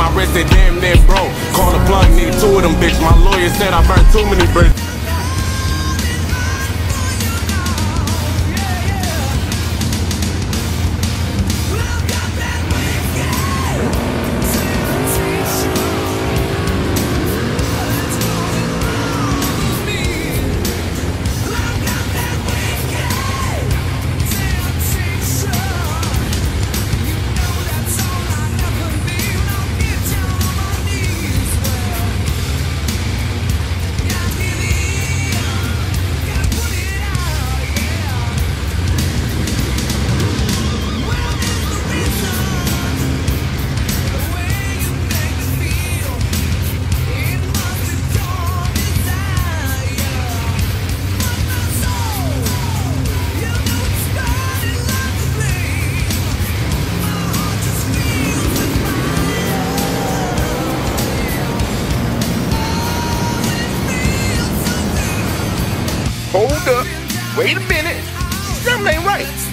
my wrist, it damn near broke. Call the plug, need two of them, bitch. My lawyer said I burned too many bridges. Hold up, wait a minute, something ain't right.